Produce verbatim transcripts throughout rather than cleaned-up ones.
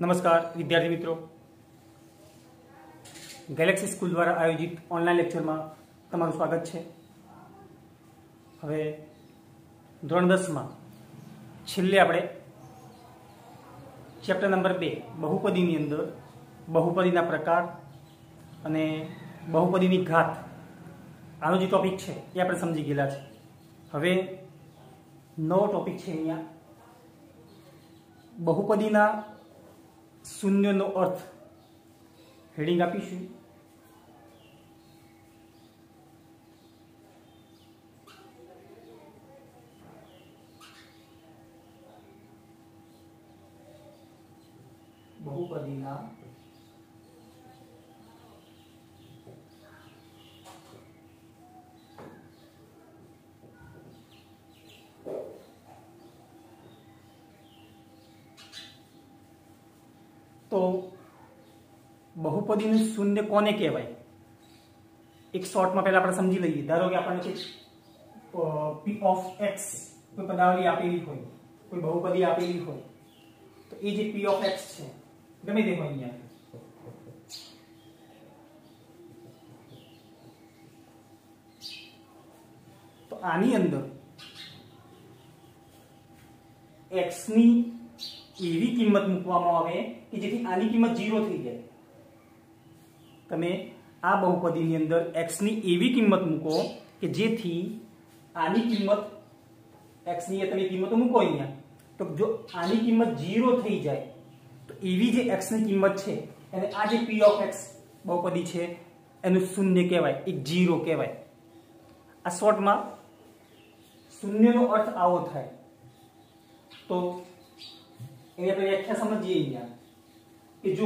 नमस्कार विद्यार्थी मित्रों, गैलेक्सी स्कूल द्वारा आयोजित ऑनलाइन लेक्चर में तमाરું स्वागत है। હવે ધોરણ દસ માં છેલ્લે આપણે ચેપ્ટર નંબર બે બહુપદીની અંદર બહુપદીના પ્રકાર અને બહુપદીની ઘાત આનો જે ટોપિક છે એ આપણે સમજી ગયેલા છે। હવે નવો ટોપિક છે અહીંયા બહુપદીના શૂન્યનો अर्थ हेडिंग આપીશું। बहुपदीना तो बहुपदीનું शून्य कोने कहेवाय एक शॉर्ट में पहला આપણે સમજી લઈએ। ધારો કે આપણને કોઈ p of x કોઈ પદાવલી આપેલી હોય, કોઈ બહુપદી આપેલી હોય, તો એ જે p of x છે ગમે તે હોય અહીંયા, તો આની અંદર x ની એવી કિંમત મૂકવામાં આવે કે જેથી આની કિંમત ઝીરો થઈ જાય। તમે આ બહુપદીની અંદર x ની એવી કિંમત મૂકો કે જેથી આની કિંમત x ની તમે કિંમતો મૂકો અહીંયા, તો જો આની કિંમત ઝીરો થઈ જાય તો એવી જે x ની કિંમત છે અને આ જે p of x બહુપદી છે એનું શૂન્ય કહેવાય, એક ઝીરો કહેવાય। આ શોર્ટમાં શૂન્યનો અર્થ આવો થાય। તો એને આપણે વ્યાખ્યા સમજીએ અહીંયા કે જો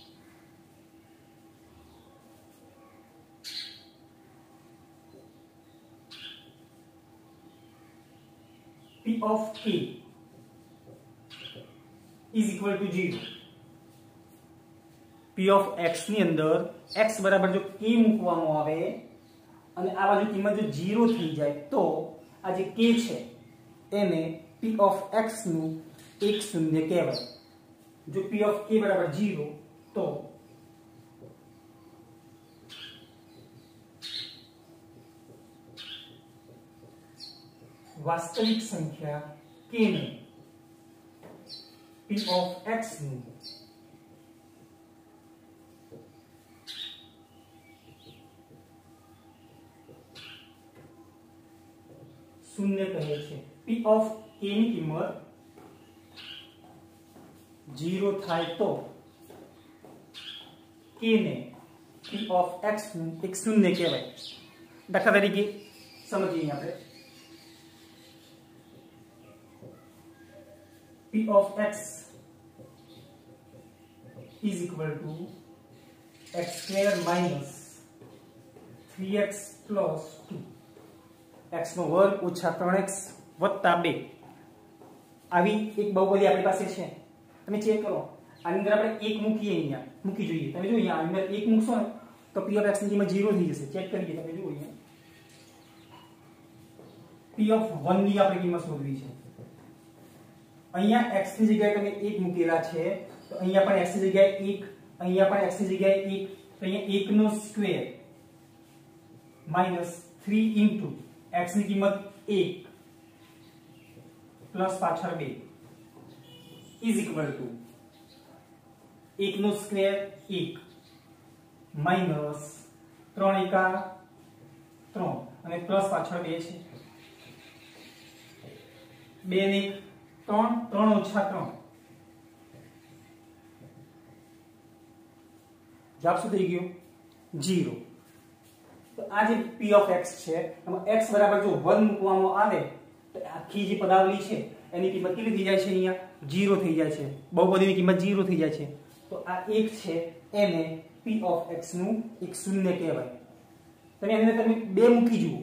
p of k is equal to zero, p of x ની અંદર x બરાબર જો k મૂકવામાં આવે અને આ બાજુ કિંમત જો ઝીરો થઈ જાય તો આ જે k છે એને p of x નું एक शून्य कहेवाय। जो p of k बराबर जीरो तो वास्तविक संख्या k ने p of x નું शून्य कहे छे। p of k ની કિંમત जीरो थाय तो k ने p of x નું એક શૂન્ય કહેવાય। દાખલા તરીકે સમજીએ આપણે p of x is equal to x square minus three x plus two, x નો વર્ગ ઓછા ત્રણ एक्स વત્તા બે આવી એક બહુપદી આપણી પાસે છે। તમે ચેક કરો, આની અંદર આપણે એક મૂકીએ, અહીંયા મૂકી જોઈએ। તમે જો અહીંયા અંદર એક મૂકશો ને તો p of x ની કિંમત ઝીરો થઈ જશે। ચેક કરીએ, તમે જુઓ અહીંયા p of वन ની આપણે કિંમત શોધવી છે। અહીંયા x ની જગ્યાએ તમે એક મૂકેલા છે તો અહીંયા પણ x ની જગ્યાએ એક, અહીંયા પણ x ની જગ્યાએ એક, તો અહીંયા એક નો square minus three into x ની કિંમત એક પ્લસ પાછળ બે is equal to एक नो स्क्वेर एक माइनस त्रण एका त्रण અને પ્લસ પાછળ બે છે, બે ને ત્રણ, ત્રણ ઓછા ત્રણ, જવાબ શું થઈ ગયો? ઝીરો। તો આ જે p of x છે એમાં x બરાબર જો वन મૂકવામાં આવે તો આખી જે પદાવલી છે એની કિંમત કેટલી થઈ જાય છે? અહીંયા ઝીરો થઈ જાય છે, બહુપદીની કિંમત ઝીરો થઈ જાય છે। તો આ એક છે એને p of x નું એક શૂન્ય કહેવાય। તમે એની અંદર તમે બે મૂકી જુઓ,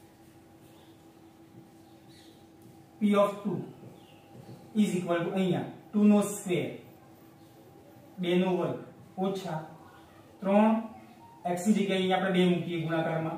p of two is equal to અહીંયા टू નો સ્ક્વેર બે નો વર્ગ ઓછા ત્રણ x ની જગ્યાએ અહીંયા આપણે બે મૂકીએ ગુણાકારમાં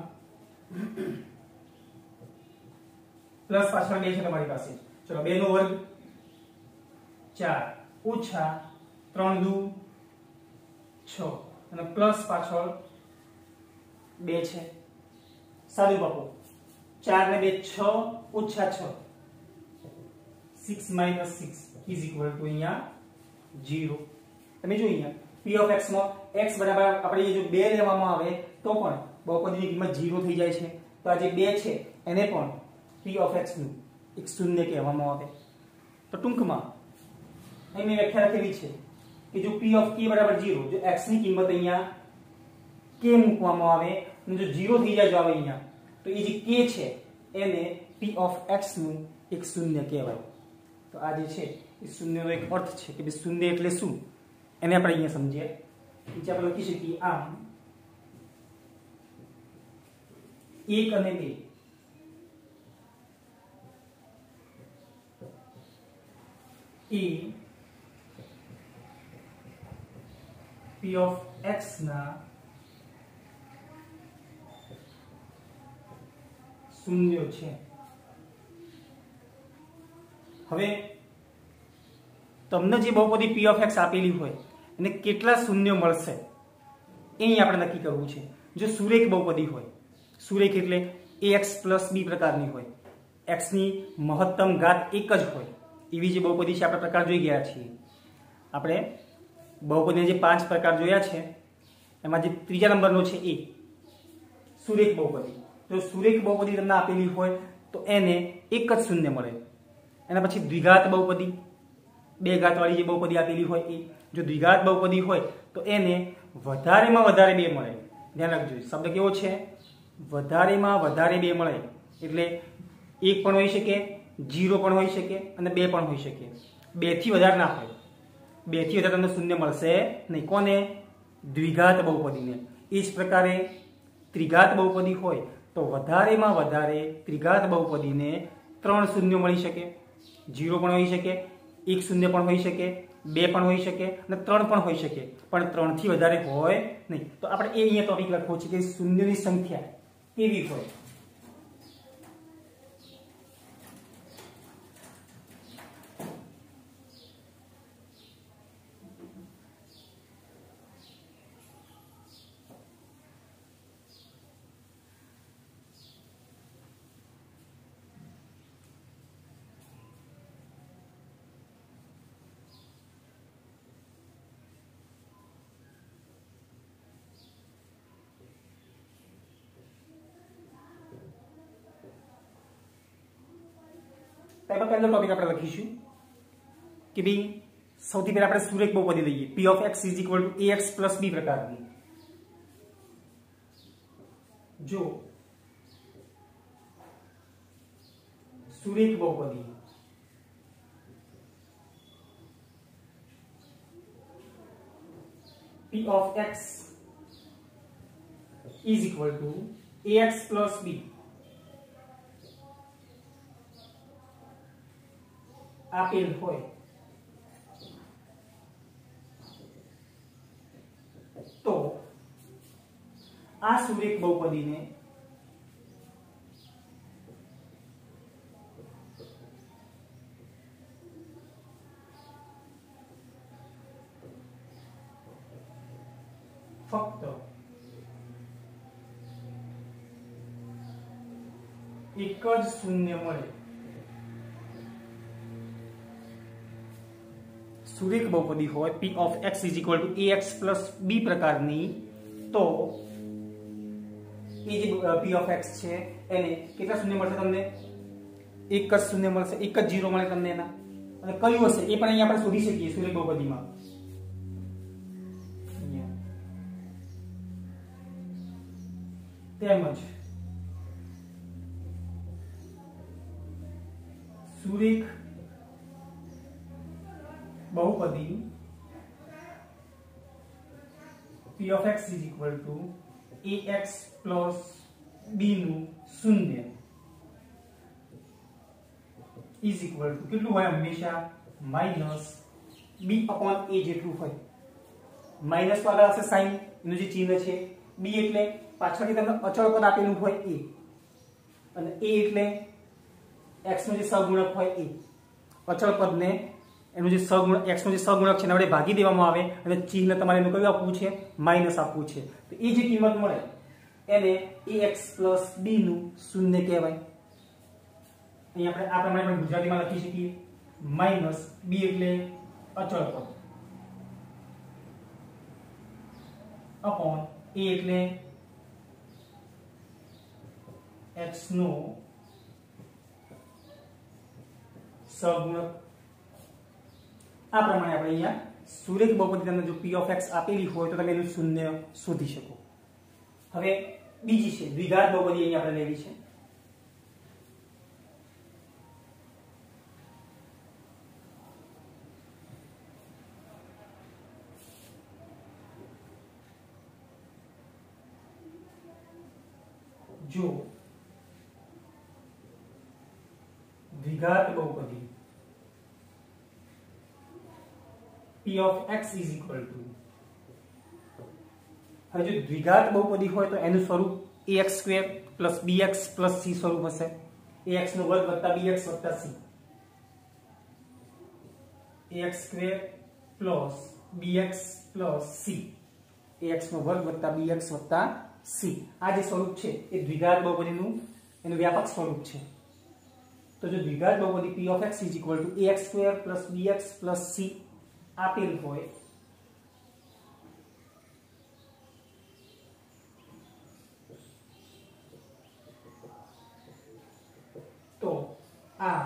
प्लस पाछળ બે છે તમારી પાસે। चलो બે નો વર્ગ ચાર ઓછા ત્રણ દુ છ અને પ્લસ પાછળ બે છે, સાદું બાપુ ચાર ને બે છ ઓછા છ, six minus six is equal to અહીંયા ઝીરો. તમે જો અહીંયા p ઓફ x માં x બરાબર આપણે જો બે લેવામાં આવે તો પણ બહુપદીની કિંમત ઝીરો થઈ જાય છે. તો આ જે બે છે એને પણ p ઓફ x નું એક શૂન્ય કહેવામાં આવે. તો ટૂંકમાં અહીં મેં વ્યાખ્યા લખેલી છે કે જો p ઓફ k બરાબર ઝીરો, જો x ની કિંમત અહીંયા k મૂકવામાં આવે અને જો ઝીરો થઈ જાય જો આવે અહીંયા, તો એ જે k છે એને p ઓફ x નું એક શૂન્ય કહેવાય. તો આ જે છે એ શૂન્યનો એક અર્થ છે કે ભાઈ શૂન્ય એટલે શું એને આપણે અહીંયા સમજીએ. નીચે આપણે લખી શકીએ આમ એક અને બે એ p ઓફ x ના શૂન્ય છે. હવે તમને જે બહુપદી p ઓફ x આપેલી હોય એને કેટલા શૂન્ય મળશે એ અહીં આપણે નક્કી કરવું છે. જો સુરેખ બહુપદી હોય, સુરેખ એટલે ax plus b પ્રકારની હોય, x ની મહત્તમ ઘાત એક જ હોય એવી જે બહુપદી છે આપણે પ્રકાર જોઈ ગયા છીએ. આપણે બહુપદીના જે પાંચ પ્રકાર જોયા છે એમાં જે ત્રીજા નંબરનો છે એ સુરેખ બહુપદી. જો સુરેખ બહુપદી તમને આપેલી હોય તો એને એક જ શૂન્ય મળે. એના પછી દ્વિઘાત બહુપદી, બે ઘાતવાળી જે બહુપદી આપેલી હોય એ. જો દ્વિઘાત બહુપદી હોય તો એને વધારેમાં વધારે બે મળે. ધ્યાન રાખજો, શબ્દ કેવો છે? વધારેમાં વધારે બે મળે. એટલે એક પણ હોઈ શકે, જીરો પણ હોઈ શકે અને બે પણ હોઈ શકે. બે થી વધારે ના હોય. બે થી વધારે તમને શૂન્ય મળશે નહીં. કોને? દ્વિઘાત બહુપદીને. એ જ પ્રકારે ત્રિઘાત બહુપદી હોય તો વધારેમાં વધારે ત્રિઘાત બહુપદીને ત્રણ શૂન્ય મળી શકે. જીરો પણ હોઈ શકે, એક શૂન્ય પણ હોઈ શકે, બે પણ હોઈ શકે અને ત્રણ પણ હોઈ શકે, પણ ત્રણ થી વધારે હોય નહીં. તો આપણે એ અહીંયા ટોપિક લખવો છે કે શૂન્યની સંખ્યા કેવી હોય. પહેલો ટોપિક આપણે લખીશું કે ભાઈ સૌથી પહેલા આપણે સુરેખ બહુપદી લઈએ. p of x is equal to ax plus b પ્રકારની. જો સુરેખ બહુપદી p of x is equal to ax plus b આપેલ હોય તો આ સુરેખ બહુપદીને ફક્ત એક જ શૂન્ય મળે. સુરેખ બહુપદી હોય p of x is equal to ax plus b પ્રકારની તો એ જે p ઓફ x છે એને કેટલા શૂન્ય મળશે? તમને એક જ શૂન્ય મળશે, એક જ જીરો મળે તમને એના. અને કયું હશે એ પણ અહીંયા આપણે શોધી શકીએ સુરેખ બહુપદીમાં. તેમજ સુરેખ બહુપદી p of x is equal to ax plus b નું શૂન્ય is equal to કેટલું હોય? હંમેશા માઇનસ b upon a જેટલું હોય. માઇનસ તો આગળ આવશે સાઈન, એનું જે ચિહ્ન છે. b એટલે પાછળથી તમને અચળ પદ આપેલું હોય a, અને a એટલે x નો જે સહગુણક હોય એ. અચળ પદને એનું જે સહગુણક x નો જે સહગુણક છે એના વડે ભાગી દેવામાં આવે અને ચિહ્ન તમારે એનું કયું આપવું છે, માઈનસ આપવું છે. તો એ જે કિંમત મળે એને ax b નું શૂન્ય કહેવાય. અહીં આપણે આ પ્રમાણે પણ ગુજરાતીમાં લખી શકીએ માઈનસ b એટલે અચળ પદ અપોન a એટલે x નો સહગુણક. આ પ્રમાણે આપણે અહીંયા સુરેખ બહુપદી તમને જો p of x આપેલી હોય તો તમે એનું શૂન્ય શોધી શકો. હવે બીજી છે દ્વિઘાત બહુપદી, અહીંયા આપણે લેવી છે. જો દ્વિઘાત બહુપદી p of x is equal to, હવે જો દ્વિઘાત બહુપદી હોય તો એનું સ્વરૂપ ax square plus bx plus c સ્વરૂપ હશે. ax નો વર્ગ વત્તા bx વત્તા c, ax square plus bx plus c, ax નો વર્ગ વત્તા bx વત્તા c. આ જે સ્વરૂપ છે એ દ્વિઘાત બહુપદીનું એનું વ્યાપક સ્વરૂપ છે. તો જો દ્વિઘાત બહુપદી p of x is equal to ax square plus bx plus c આપેલ હોય તો આ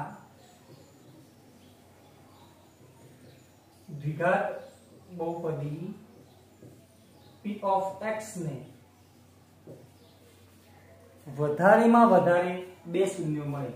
દ્વિઘાત બહુપદી p of x ને વધારેમાં વધારે બે શૂન્યો મળે.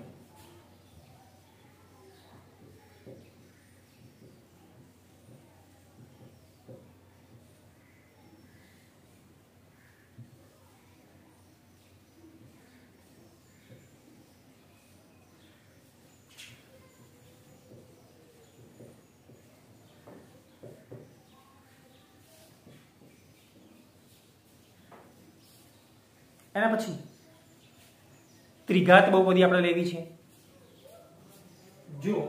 એના પછી ત્રિઘાત બહુપદી આપણે લેવી છે. જો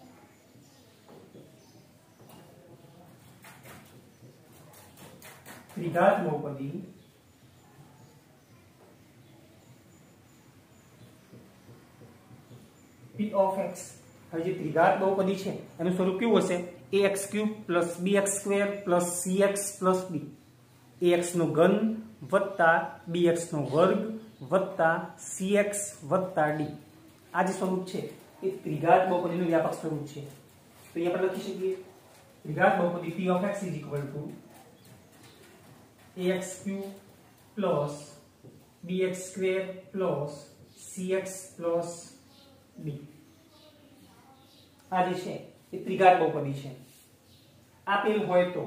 ત્રિઘાત બહુપદી p of x, હવે જે ત્રિઘાત બહુપદી છે એનું સ્વરૂપ કેવું હશે, ax cube plus bx square plus cx plus d, ax નો ઘન વત્તા bx નો વર્ગ વત્તા cx વત્તા d. આ જે સ્વરૂપ છે એ ત્રિઘાત બહુપદીનું વ્યાપક સ્વરૂપ છે. તો અહીંયા આપણે લખી શકીએ ત્રિઘાત બહુપદી p of x is equal to ax cube plus bx square plus cx plus d. આ જે છે એ ત્રિઘાત બહુપદી છે. આપેલ હોય તો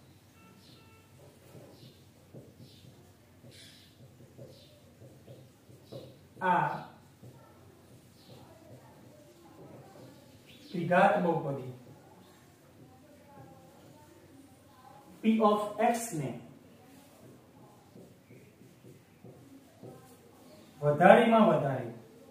આ ત્રિઘાત બહુપદી p of x ને વધારેમાં વધારે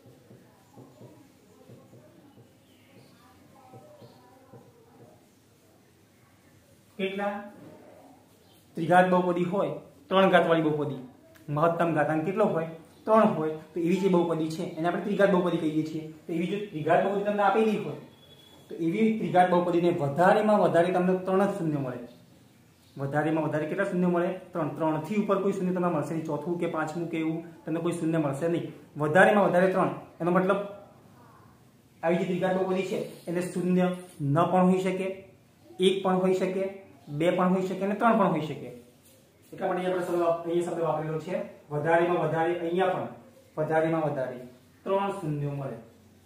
કેટલા, ત્રિઘાત બહુપદી હોય ત્રણ ઘાત વાળી બહુપદી, મહત્તમ ઘાતાંક કેટલો હોય, ત્રણ હોય, તો એવી જે બહુપદી છે એને આપણે ત્રિઘાત બહુપદી કહીએ છીએ. તો એવી જો ત્રિઘાત બહુપદી તમને આપેલી હોય તો એવી ત્રિઘાત બહુપદીને વધારેમાં વધારે તમને ત્રણ જ શૂન્ય મળે. વધારેમાં વધારે કેટલા શૂન્ય મળે, ત્રણ. ત્રણ થી ઉપર કોઈ શૂન્ય તમને મળશે નહીં, ચોથું કે પાંચમું કે એવું તમને કોઈ શૂન્ય મળશે નહીં. વધારેમાં વધારે ત્રણ, એનો મતલબ આવી જે ત્રિઘાત બહુપદી છે એને શૂન્ય ન પણ હોઈ શકે, એક પણ હોઈ શકે, બે પણ હોઈ શકે અને ત્રણ પણ હોઈ શકે. એટલા માટે આપણે શબ્દ અહીંયા શબ્દ વાપરેલો છે વધારેમાં વધારે. અહીંયા પણ વધારેમાં વધારે ત્રણ શૂન્યો મળે.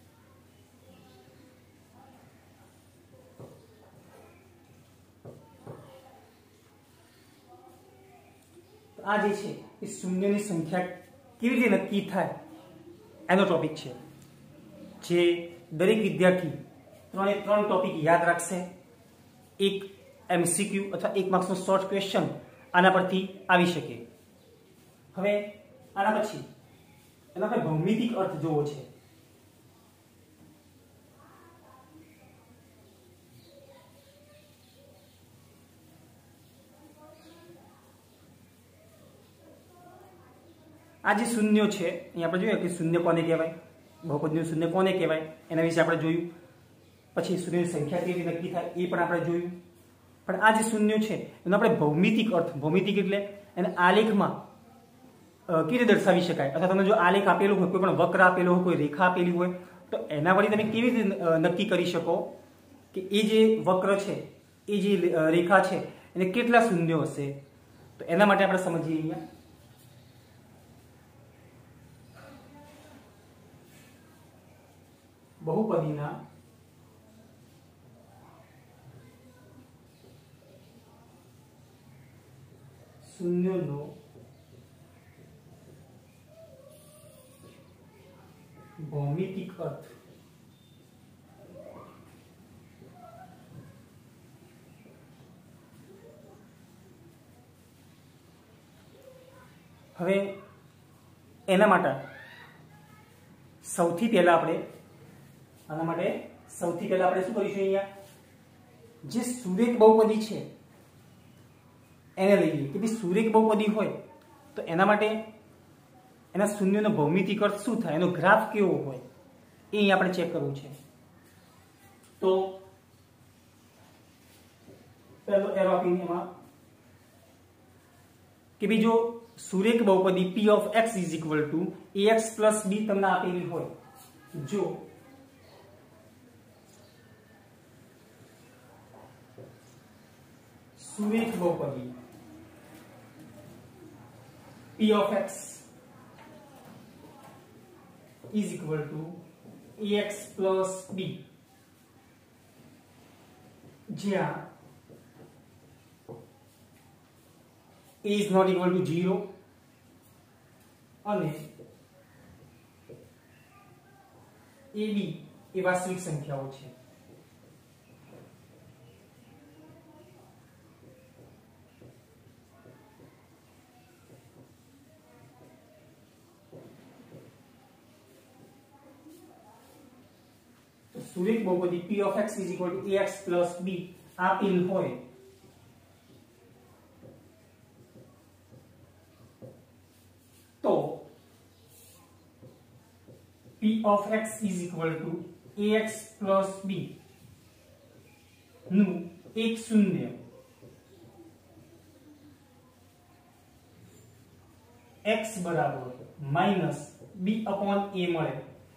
આ જે છે એ શૂન્યની સંખ્યા કેવી રીતે નક્કી થાય એનો ટોપિક છે, જે દરેક વિદ્યાર્થી ત્રણે ત્રણ ટોપિક યાદ રાખશે. એક એમસીક્યુ અથવા એક માર્ક્સનો શોર્ટ ક્વેશ્ચન આના પરથી આવી શકે. હવે આના પછી એનો આપણે ભૌમિતિક અર્થ જોવો છે. આ જે શૂન્ય છે અહીં આપણે જોયું કે શૂન્ય કોને કહેવાય, બહુપદીનું શૂન્ય કોને કહેવાય એના વિશે આપણે જોયું. પછી શૂન્યની સંખ્યા કેવી રીતે નક્કી થાય એ પણ આપણે જોયું. પણ આ જે શૂન્ય છે એનો આપણે ભૌમિતિક અર્થ, ભૌમિતિક એટલે એને આલેખમાં કેવી રીતે દર્શાવી શકાય, અથવા તમને જો આલેખ આપેલો હોય, કોઈ પણ વક્ર આપેલો હોય, કોઈ રેખા આપેલી હોય, તો એના વળી તમે કેવી રીતે નક્કી કરી શકો કે એ જે વક્ર છે, એ જે રેખા છે એને કેટલા શૂન્યો હશે. તો એના માટે આપણે સમજીએ અહીંયા બહુપદીના શૂન્યોનો ભૌમિતિક અર્થ. હવે એના માટે સૌથી પહેલા આપણે આના માટે સૌથી પહેલા આપણે શું કરીશું, અહીંયા જે સુરેખ બહુપદી છે એને લઈએ કે ભાઈ સુરેખ બહુપદી હોય તો એના માટે એના શૂન્યનો ભૌમિતિક અર્થ શું થાય, એનો ગ્રાફ કેવો હોય એ અહીં આપણે ચેક કરવું છે. તો પહેલો એરો આપીને એમાં કે ભાઈ જો સુરેખ બહુપદી p of x is equal to ax plus b તમને આપેલી હોય, જો સુરેખ બહુપદી p of x is equal to ax plus b, જ્યાં a is not equal to zero અને ab એ વાસ્તવિક સંખ્યાઓ છે. સુરેખ બહુપદી p of x is equal to ax plus b આપેલ હોય તો p of x is equal to ax plus b નું એક શૂન્ય x બરાબર માઇનસ b upon a મળે.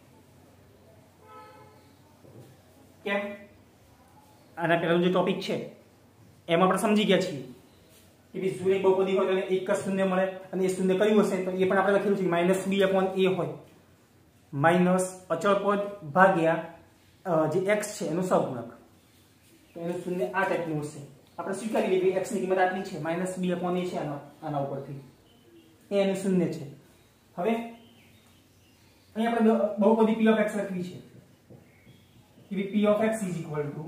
કેમ? આના પહેલાનો જે ટોપિક છે એમાં આપણે સમજી ગયા છીએ કે ભાઈ સુરેખ બહુપદી હોય તો એક જ શૂન્ય મળે, અને એ શૂન્ય કયું હશે તો એ પણ આપણે લખેલું છે માઇનસ બી અપોન એ હોય, માઇનસ અચળ પદ ભાગ્યા જે એક્સ છે એનો સહગુણક, તો એનું શૂન્ય આ ટાઈપનું હશે. આપણે સ્વીકારી લઈએ કે એક્સ ની કિંમત આટલી છે, માઇનસ બી અપોન એ છે આના આના ઉપરથી, એ એનું શૂન્ય છે. હવે અહીં આપણે બહુપદી p of x લખવી છે કે p of x is equal to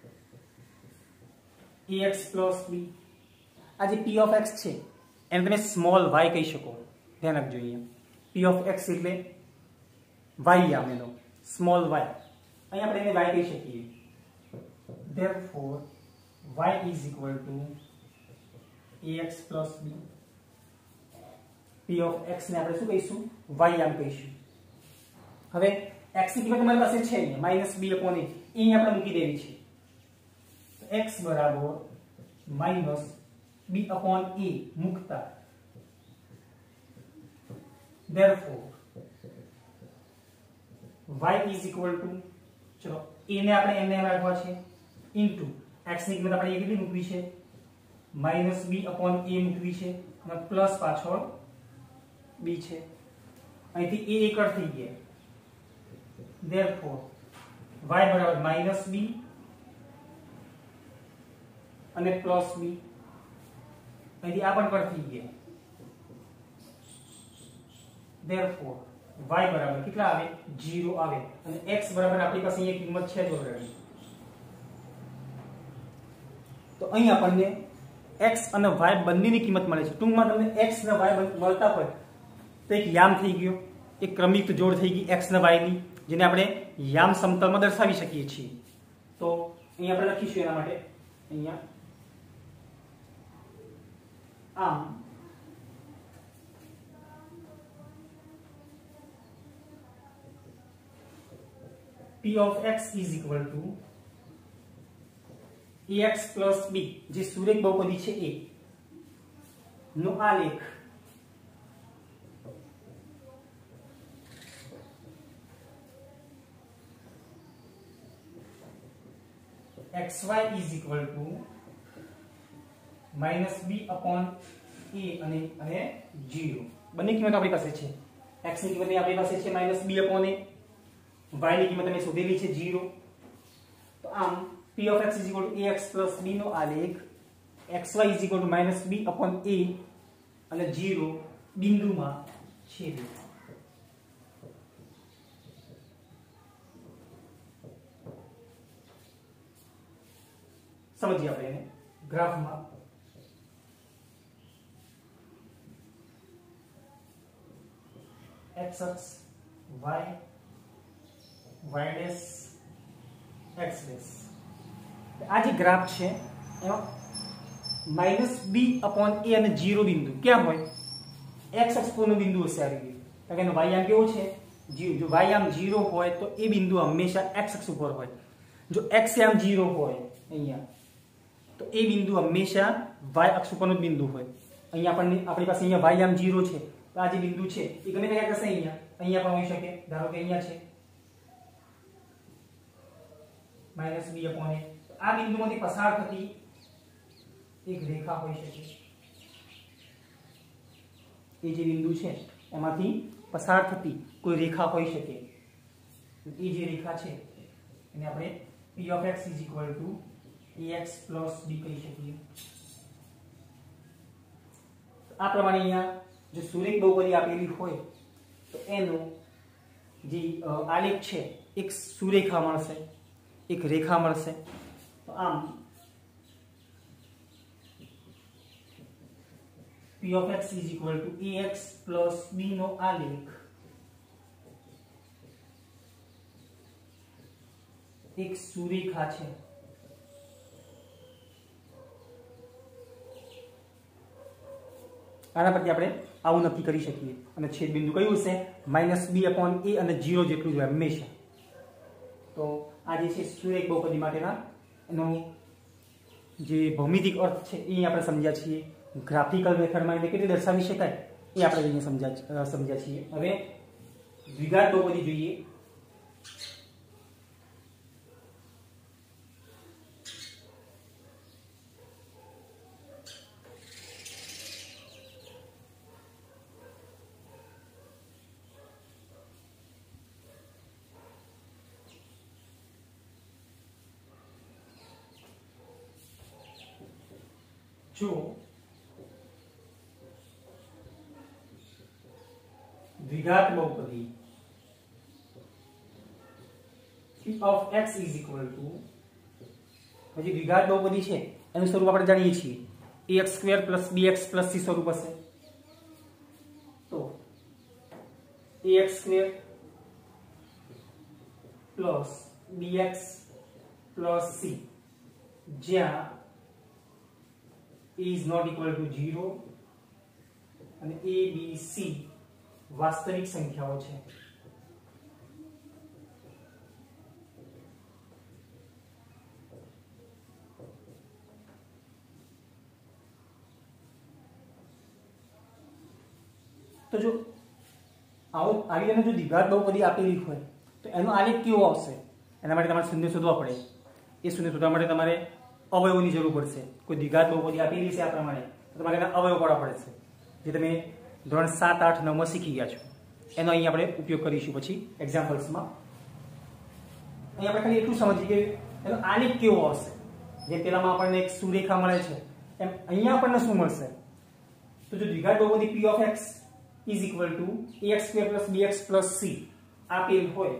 ax plus b. આ જે p of x છે એને તમે સ્મોલ y કહી શકો, ધ્યાન રાખજો. અહીંયા p of x એટલે y આવેલો સ્મોલ y, અહીં આપણે એને y કહી શકીએ. therefore y is equal to ax plus b. p of x ને આપણે શું કહીશું, y આમ કહીશું. હવે x ની કિંમત તમારી પાસે છે અહીંયા માઇનસ બી અપોન એ, અહીં આપણે મૂકી દેવી છે. તો x બરાબર માઇનસ બી અપોન એ મૂકતા therefore y is equal to, ચલો a ને આપણે એને રાખવા છે ઇન્ટુ x ની કિંમત આપણે કેટલી મૂકવી છે, માઇનસ બી અપોન એ મૂકવી છે, અને પ્લસ પાછળ b છે. અહીંથી a એકડ થઈ ગયા. therefore y બરાબર માઇનસ b અને પ્લસ b, અહીંથી આ પણ કટ થઈ ગયા. therefore y બરાબર કેટલા આવે, ઝીરો આવે, અને x બરાબર આપણી પાસે અહીંયા કિંમત છે જ ઓલરેડી. તો અહીં આપણને x અને y બંનેની કિંમત મળે છે. ટૂંકમાં તમને x અને y મળતા હોય તો એક યામ થઈ ગયો, એક ક્રમિક જોડ થઈ ગઈ x અને y ની, જેને આપણે યામ સમતલમાં દર્શાવી શકીએ છીએ. તો અહીં આપણે લખીશું એના માટે અહીંયા આમ P of x is equal to ax plus b જે સુરેખ બહુપદી છે એ નો આલેખ xy is equal to minus b upon a અને અને zero બંને કિંમત આપણી પાસે છે x ની કિંમત આપણી પાસે છે minus b upon a y ની કિંમત અમે શોધેલી છે zero તો આમ p of x is equal to ax plus b નો આલેખ xy is equal to minus b upon a અને zero બિંદુમાં છેદે સમજીએ આપણે એને ગ્રાફમાં x અક્ષ y y dash x dash આ જે ગ્રાફ છે એમાં માઈનસ b upon a અને zero બિંદુ ક્યાં હોય x અક્ષ પરનું બિંદુ હશે આ રીતે કારણ કે એનો y આમ કેવો છે zero જો y આમ zero હોય તો એ બિંદુ હંમેશા x અક્ષ ઉપર હોય જો x આમ zero હોય અહીંયા તો એ બિંદુ હંમેશા y અક્ષ ઉપરનું બિંદુ હોય અહીંયા આપણને આપણી પાસે અહીંયા y આમ zero છે તો આ જે બિંદુ છે એ ગમે ત્યાં હશે અહીંયા અહીંયા પણ હોઈ શકે ધારો કે અહીંયા છે માઈનસ b upon a આ બિંદુમાંથી પસાર થતી એક રેખા હોઈ શકે એ જે બિંદુ છે એમાંથી પસાર થતી કોઈ રેખા હોઈ શકે એ જે રેખા છે એને આપણે p of x is equal to ax plus b કહી શકીએ આ પ્રમાણે અહીંયા જો સુરેખ બહુપદી આપેલી હોય તો એનો જે આલેખ છે એક સુરેખા મળશે એક રેખા મળશે તો આમ p of x is equal to ax plus b નો આલેખ એક સુરેખા છે આના પરથી આપણે આવું નક્કી કરી શકીએ અને છેદ બિંદુ કયું હશે માઈનસ બી અપોન એ અને જીરો જેટલું જ હોય હંમેશા તો આ જે છે સુરેખ બહુપદી માટેના એનો જે ભૌમિતિક અર્થ છે એ આપણે સમજ્યા છીએ ગ્રાફિકલ મેથડમાં એને કેવી રીતે દર્શાવી શકાય એ આપણે અહીંયા સમજ્યા સમજ્યા છીએ હવે દ્વિઘાત બહુપદી જોઈએ જો દ્વિઘાત બહુપદી p of x is equal to પછી દ્વિઘાત બહુપદી છે એનું સ્વરૂપ આપણે જાણીએ છીએ ax square plus bx plus c સ્વરૂપ હશે તો ax square plus bx plus c જ્યાં a is not equal to zero અને a b c વાસ્તવિક સંખ્યાઓ છે તો જો આવો આવી રીતે જો દ્વિઘાત બહુપદી આપેલી હોય તો એનો આલેખ કેવો આવશે એના માટે તમારે શૂન્ય શોધવા પડે એ શૂન્ય શોધવા માટે તમારે અવયવોની જરૂર પડશે કોઈ દ્વિઘાત બહુપદી આપેલી છે આ પ્રમાણે તો તમારે એના અવયવ પાડવા પડશે જે તમે ધોરણ સાત આઠ નવ માં શીખી ગયા છો એનો અહીં આપણે ઉપયોગ કરીશું પછી એક્ઝામ્પલ્સમાં અહીં આપણે ખાલી એટલું સમજીએ કે એનો આલેખ કેવો આવશે જેમ પેલામાં આપણને એક સુરેખા મળે છે એમ અહીંયા આપણને શું મળશે તો જો દ્વિઘાત બહુપદી p of x is equal to ax square plus bx plus c આપેલ હોય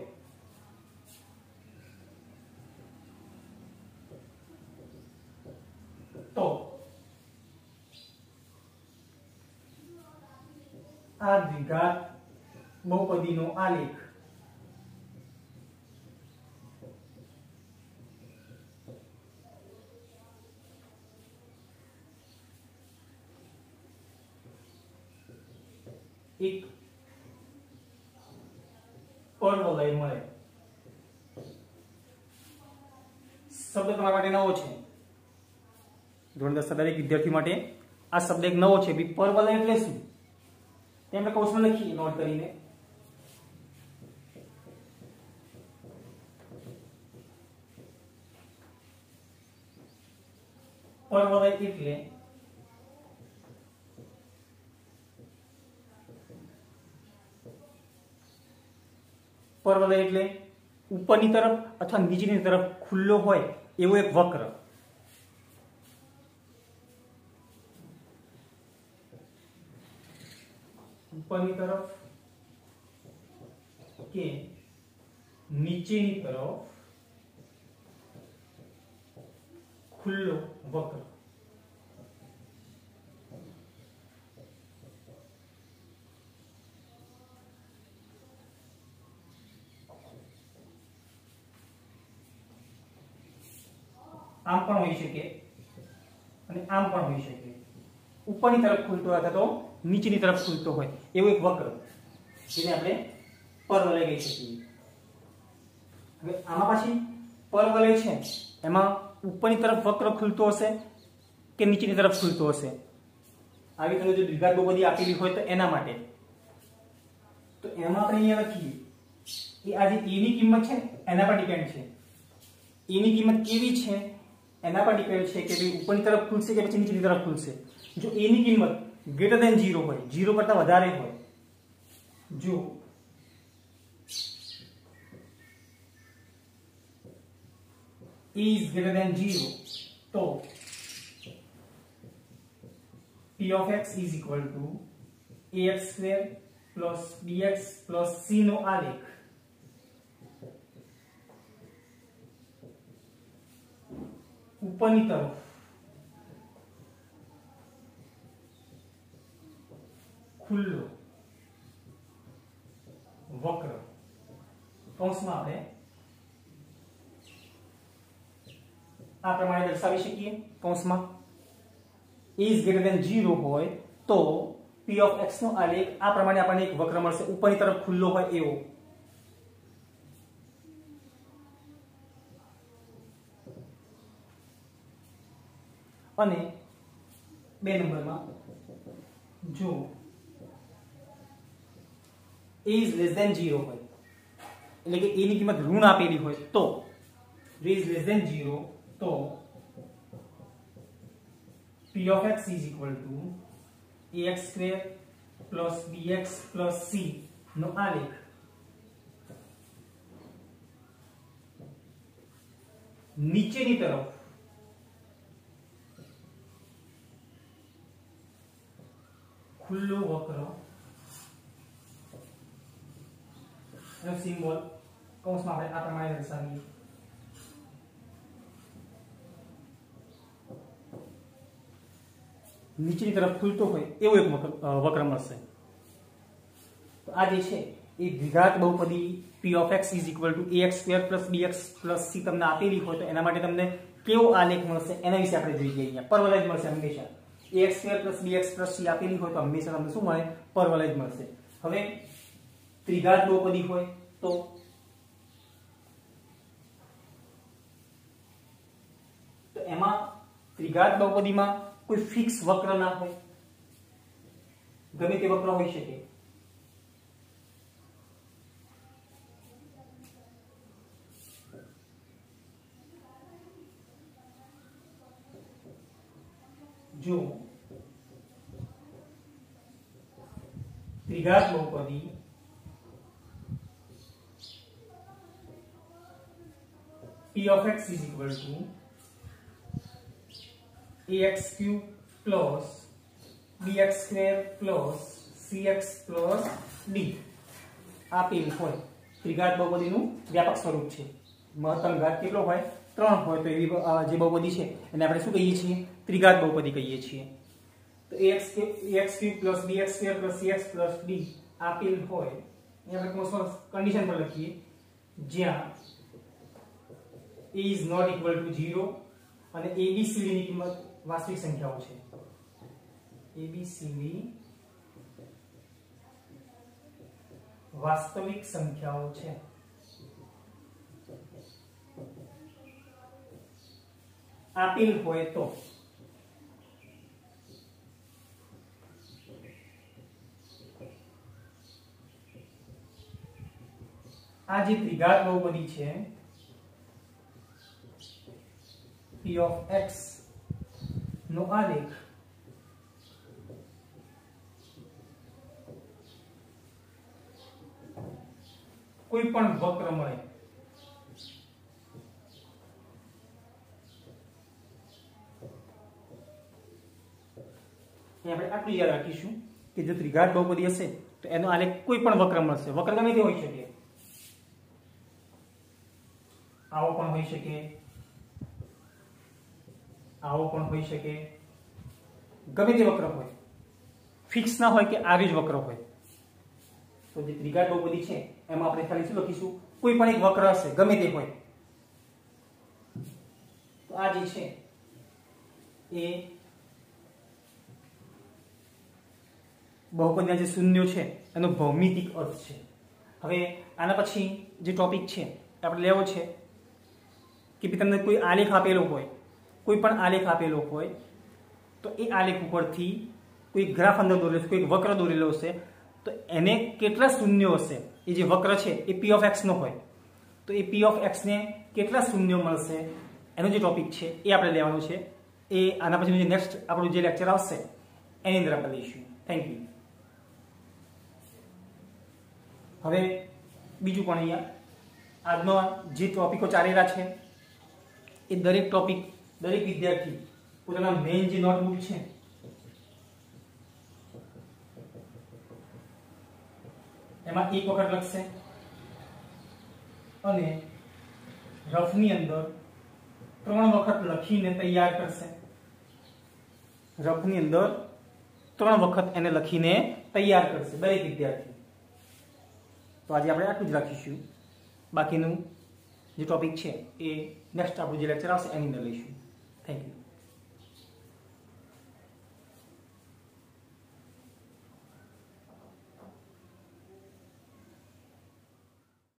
તો આ દ્વિઘાત બહુપદીનો આલેખ એક પરવલય મળે શબ્દ તમારા માટે નવો છે, ધોરણ દસ દરેક વિદ્યાર્થી માટે આ શબ્દ એક નવો છે. પરવલય એટલે શું તે આપણે કૌંસમાં લખીએ નોટ કરીને. પરવલય એટલે પરવલય એટલે ઉપરની તરફ અથવા નીચેની તરફ ખુલ્લો હોય એવો એક વક્ર. ઉપરની તરફ કે નીચેની તરફ ખુલ્લો વક્ર. આમ પણ હોઈ શકે અને આમ પણ હોઈ શકે. ઉપરની તરફ ખુલતો હોય અથવા તો નીચેની તરફ ખુલતો હોય એવો એક વક્ર જેને આપણે પરવલય કહી શકીએ. હવે આમાં પાછી પરવલય છે એમાં ઉપરની તરફ વક્ર ખુલતો હશે કે નીચેની તરફ ખુલતો હશે. આવી રીતે જો દ્વિઘાત બહુપદી આપેલી હોય તો એના માટે તો એમાં આપણે અહીંયા લખીએ કે આ જે a ની કિંમત છે એના પર ડિપેન્ડ છે. a ની કિંમત કેવી છે એના પર ડિપેન્ડ છે કે ભાઈ ઉપરની તરફ ખુલશે કે પછી નીચેની તરફ ખુલશે. જો a ની કિંમત ગ્રેટર ધેન ઝીરો હોય, ઝીરો કરતા વધારે હોય, જો a is greater than zero તો p of x is equal to ax square plus bx plus c નો આલેખ ઉપરની તરફ ખુલ્લો વક્ર કૌંસમાં આપણે આ પ્રમાણે દર્શાવી શકીએ. કૌંસમાં a is greater than zero હોય તો p of x નો આલેખ આ પ્રમાણે આપણને એક વક્ર મળશે ઉપરની તરફ ખુલ્લો હોય એવો. અને બે નંબરમાં જો a is less than zero હોય એટલે કે a ની કિંમત ઋણ આપેલી હોય તો a is less than zero તો p of x is equal to ax square plus bx plus c નો આલેખ નીચેની તરફ ખુલ્લો વક્ર એનો સિમ્બોલ કૌંસમાં આપણે આ પ્રમાણે દર્શાવીએ. નીચેની તરફ ખુલતો હોય એવો એક વક્ર મળશે. તો આ જે છે એ દ્વિઘાત બહુપદી p of x is equal to ax square plus bx plus c તમને આપેલી હોય તો એના માટે તમને કેવો આલેખ મળશે એના વિશે આપણે જોઈએ. અહીંયા પરવલય જ મળશે હંમેશા. ax square plus bx plus c આપેલી હોય તો હંમેશા તમને શું મળે? પરવલય જ મળશે. હવે ત્રિઘાત બહુપદી હોય તો તો એમાં ત્રિઘાત બહુપદીમાં કોઈ ફિક્સ વક્ર ના હોય, ગમે તે વક્ર હોઈ શકે. જો ત્રિઘાત બહુપદી p of x is equal to ax cube plus bx square plus cx plus d આપેલ હોય ત્રિઘાત બહુપદીનું વ્યાપક સ્વરૂપ છે. મહત્તમ ઘાત કેટલો હોય? ત્રણ હોય તો એવી જે બહુપદી છે એને આપણે શું કહીએ છીએ? ત્રિઘાત બહુપદી કહીએ છીએ. તો ax ax cube plus bx square plus cx plus d આપેલ હોય એ આપણે કોન્સ્ટન્ટ કન્ડિશન પર લખીએ જ્યાં a is not equal to zero અને a b c d ની કિંમત વાસ્તવિક સંખ્યાઓ છે. a b c d વાસ્તવિક સંખ્યાઓ છે. આપેલ હોય તો આ જે ત્રિઘાત બહુપદી છે p of x નો આલેખ કોઈ પણ વક્ર મળે આપણે આટલું યાદ રાખીશું કે જો ત્રિઘાત બહુપદી હશે તો એનો આલેખ કોઈ પણ વક્ર મળશે. વક્ર ગમે તે હોઈ શકે, આવો પણ હોઈ શકે, આવો પણ હોઈ શકે, ગમે તે વક્ર હોય, ફિક્સ ના હોય કે આવી જ વક્ર હોય. તો જે ત્રિઘાત બહુપદી છે એમાં આપણે ખાલી શું લખીશું, કોઈ પણ એક વક્ર હશે ગમે તે હોય. તો આ જે છે એ બહુપદીના જે શૂન્યો છે એનો ભૌમિતિક અર્થ છે. હવે આના પછી જે ટોપિક છે આપણે લેવો છે કે તમને કોઈ આલેખ આપેલો હોય, કોઈ પણ આલેખ આપેલો હોય તો એ આલેખ ઉપરથી કોઈ ગ્રાફ અંદર દોરેલો છે, કોઈ વક્ર દોરેલો હશે તો એને કેટલા શૂન્યો હશે, એ જે વક્ર છે એ p of x નો હોય તો એ p of x ને કેટલા શૂન્યો મળશે એનો જે ટોપિક છે એ આપણે લેવાનો છે. એ આના પછીનું જે નેક્સ્ટ આપણું જે લેક્ચર આવશે એની અંદર આપણે લઈશું. Thank you. હવે બીજું પણ અહીંયા આજનો જે ટોપિકો ચાલેલા છે એ દરેક ટોપિક દરેક વિદ્યાર્થી પોતાના મેઇન જે નોટબુક છે એમાં એક વખત લખશે અને રફની અંદર ત્રણ વખત લખીને તૈયાર કરશે. રફની અંદર ત્રણ વખત એને લખીને તૈયાર કરશે દરેક વિદ્યાર્થી. તો આજે આપણે આટલું જ રાખીશું. બાકીનું જે ટોપિક છે એ નેક્સ્ટ આપણું જે લેક્ચર આવશે એની અંદર લઈશું. Thank you.